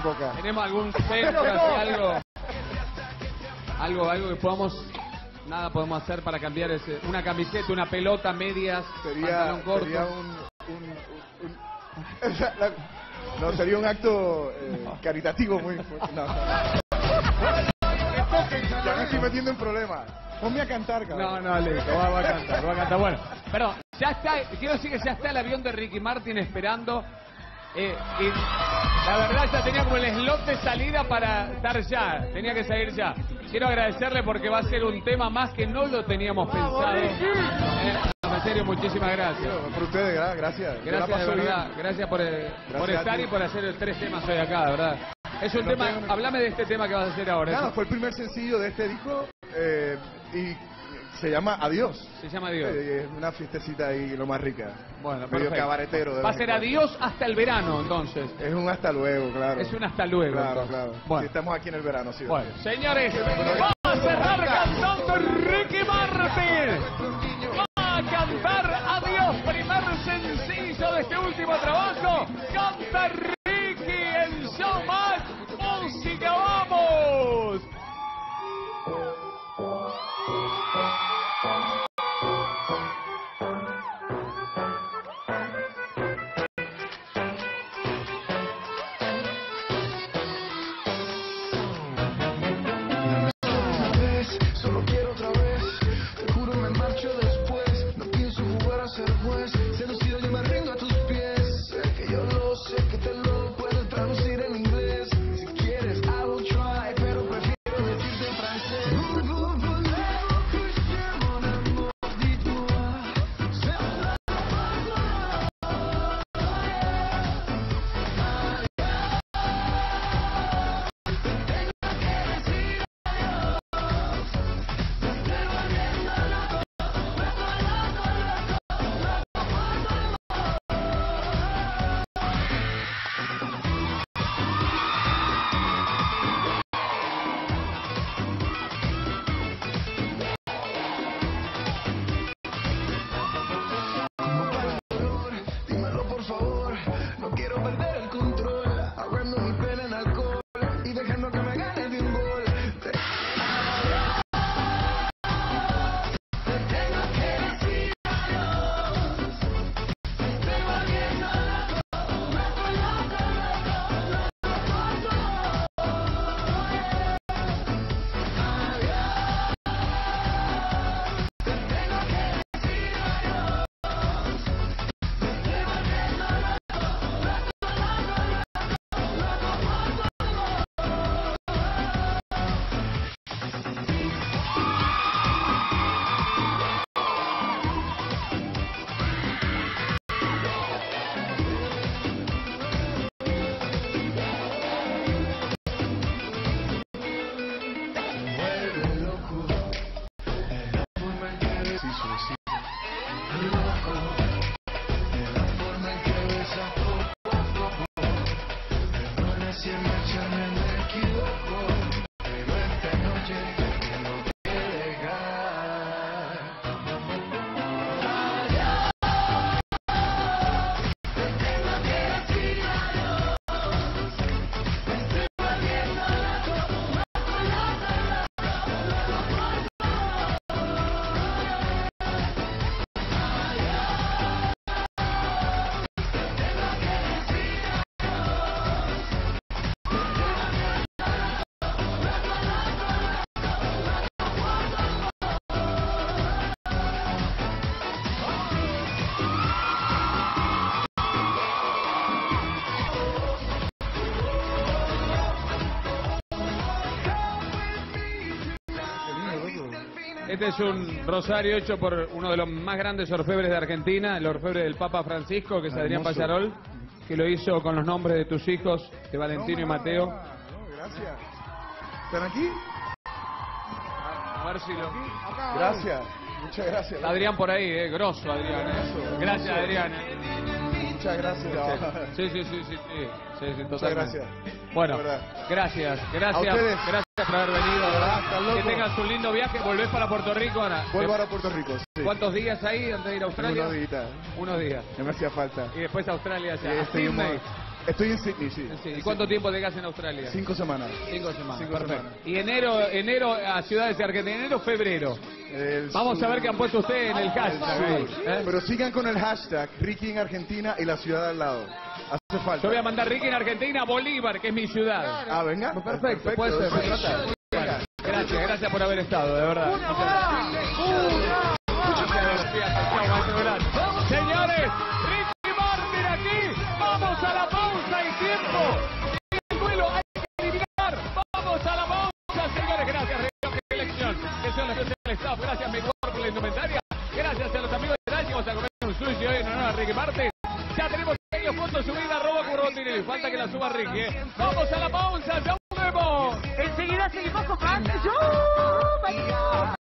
en boca. ¿Tenemos algún centro, algo que podamos... Nada podemos hacer para cambiar una camiseta, una pelota, medias, pantalón corto? Sería no, sería un acto caritativo muy fuerte. No. Ya me estoy metiendo en problemas. Ponme a cantar, cabrón. No, listo, va a cantar. Bueno, perdón, ya está, quiero decir que ya está el avión de Ricky Martin esperando. Y la verdad ya tenía como el slot de salida para estar ya, tenía que salir ya. Quiero agradecerle porque va a ser un tema más que no lo teníamos pensado. En serio, muchísimas gracias. Por ustedes, gracias. Gracias de verdad, gracias por estar y por hacer 3 temas hoy acá, de verdad. Es un tema, hablame de este tema que vas a hacer ahora. Nada, fue el primer sencillo de este disco y se llama Adiós. Se llama Adiós. Es una fiestecita ahí lo más rica. Bueno, medio perfecto. cabaretero. Va a ser adiós hasta el verano, entonces. Es un hasta luego, claro. Es un hasta luego. Claro, entonces. claro. Bueno. Sí, estamos aquí en el verano, sí. Bueno, señores, vamos a cerrar cantando Ricky Martin. Va a cantar Adiós, primer sencillo de este último trabajo. Canta Ricky en Showmatch. Música, vamos. Este es un rosario hecho por uno de los más grandes orfebres de Argentina, el orfebre del Papa Francisco, que es Adrián Payarol, que lo hizo con los nombres de tus hijos, de Valentino y Mateo. Gracias. ¿Están aquí? A ver si lo... Gracias. Muchas gracias. Adrián por ahí, grosso Adrián. Gracias, Adrián. Muchas gracias. Sí, Muchas totalmente. gracias. Bueno, gracias por haber venido, ¿verdad? Que tengas un lindo viaje. ¿Volvés para Puerto Rico ahora? Vuelvo ahora a Puerto Rico. Sí. ¿Cuántos días ahí antes de ir a Australia? Unos días. Unos días. No me hacía falta. Y después a Australia ya. Y A Sydney. Estoy en Sydney, sí. Sí. ¿Y cuánto tiempo te quedas en Australia? 5 semanas. 5 semanas. 5 Perfecto. semanas. Y enero a ciudades de Argentina, enero, febrero. Vamos a ver qué han puesto ustedes en el hashtag. Ahí, ¿eh? Pero sigan con el hashtag Ricky en Argentina y la ciudad al lado. Hace falta. Yo voy a mandar Ricky en Argentina, Bolívar, que es mi ciudad. Ah, venga. Perfecto, puede ser. Se trata. Bueno, gracias por haber estado, de verdad. Señores, Ricky Martin aquí. Vamos a la pausa y tiempo. El duelo hay que eliminar. Vamos a la pausa, señores. Gracias, qué elección. Que son los del staff. Gracias, mi cuerpo, la indumentaria. Gracias a los amigos de Dani. Vamos a comer un sushi hoy en honor a Ricky Martin. Ya tenemos ellos fotos subidas, @Curvontinelli. Falta que la suba Ricky, Vamos a la pausa, ya volvemos. Enseguida seguimos con más.